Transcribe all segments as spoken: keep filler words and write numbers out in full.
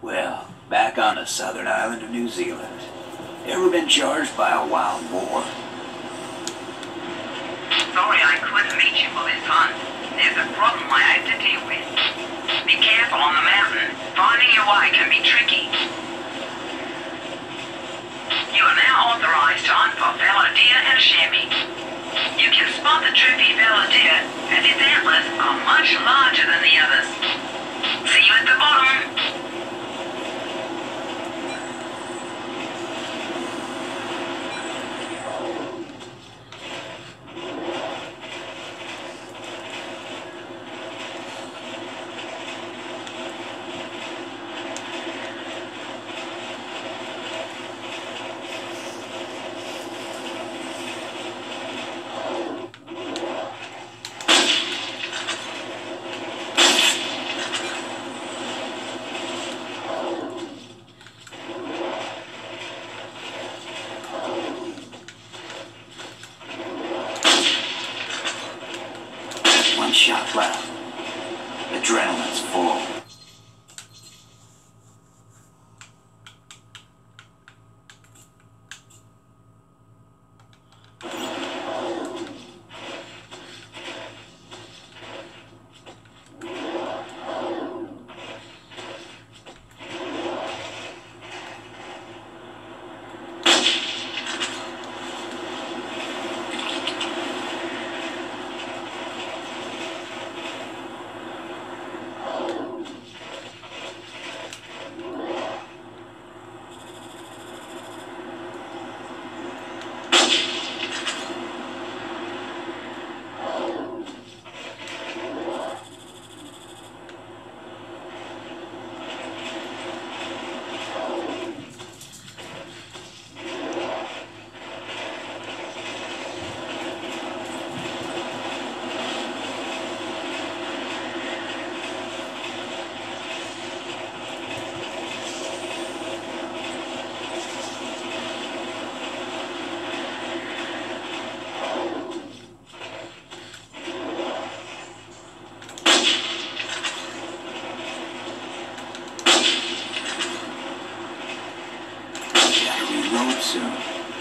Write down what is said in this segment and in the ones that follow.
Well, back on the southern island of New Zealand. Ever been charged by a wild boar? Sorry I couldn't meet you for this hunt. There's a problem I have to deal with. Be careful on the mountain. Finding your way can be tricky. You are now authorized to hunt for fallow deer and chamois. You can spot the troopy fallow deer as its antlers are much larger than the others. See you at the bottom. One shot left. Adrenaline's full. Reload soon.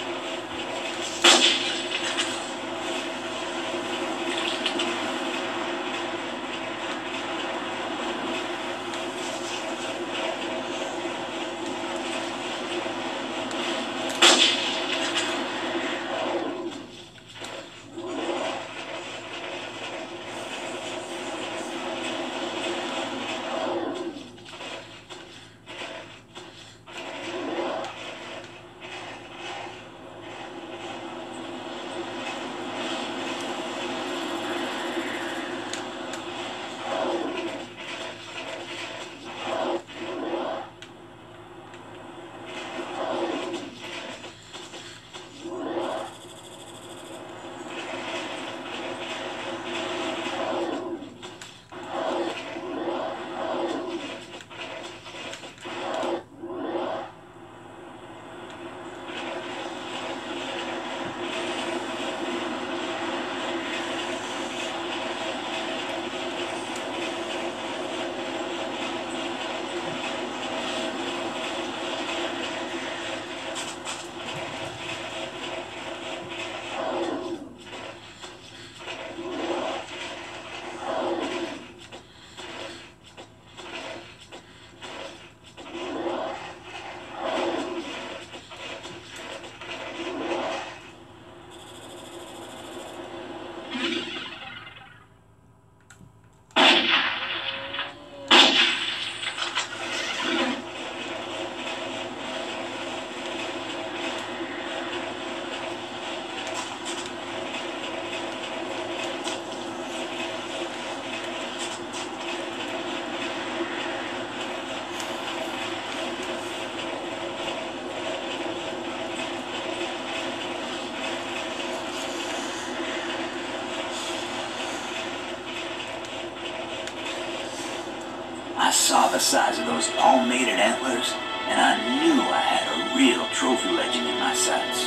I saw the size of those palmated antlers, and I knew I had a real trophy legend in my sights.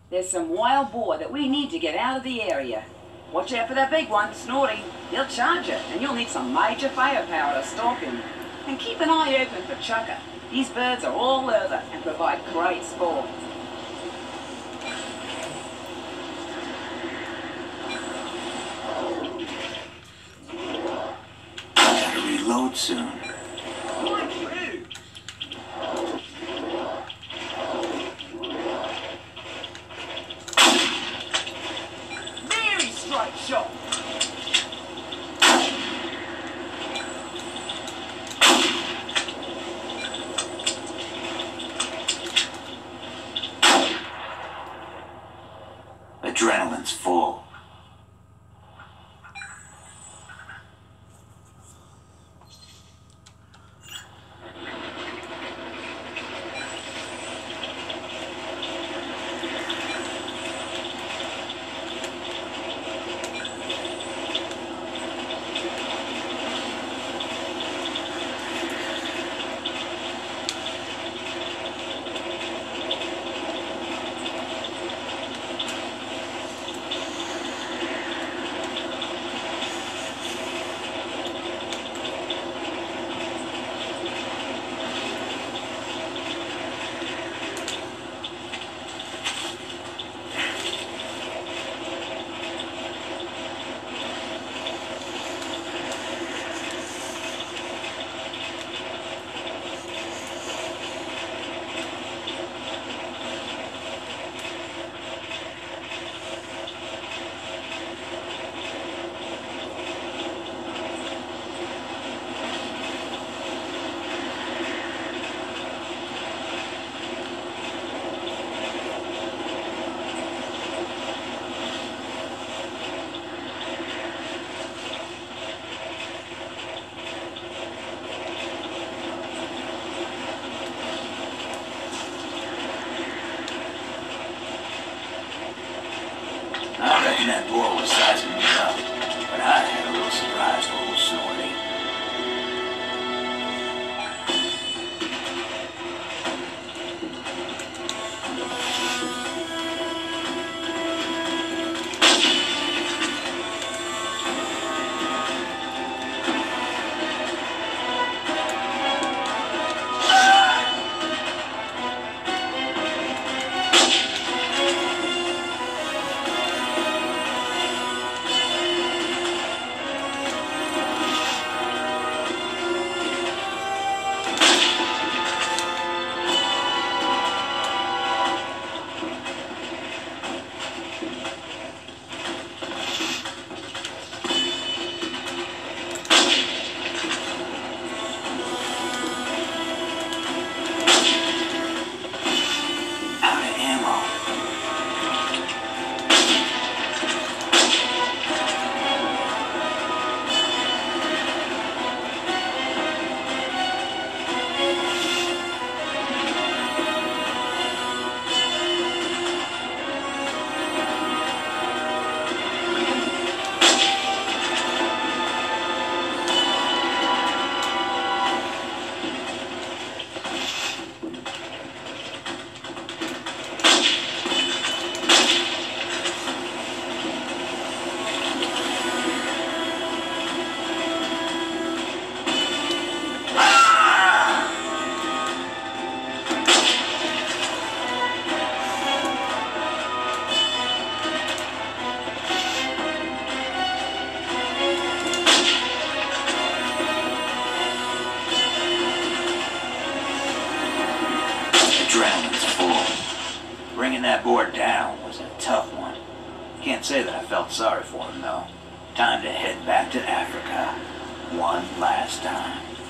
There's some wild boar that we need to get out of the area. Watch out for that big one, Snorty. He'll charge it, and you'll need some major firepower to stop him. And keep an eye open for Chucker. These birds are all leather and provide great sport. Gotta reload soon. Very straight shot. Adrenaline's full. I reckon that boar was sizing me up, but I had a little surprise for old Snorty. Bringing that boar down was a tough one. Can't say that I felt sorry for him, though. Time to head back to Africa one last time.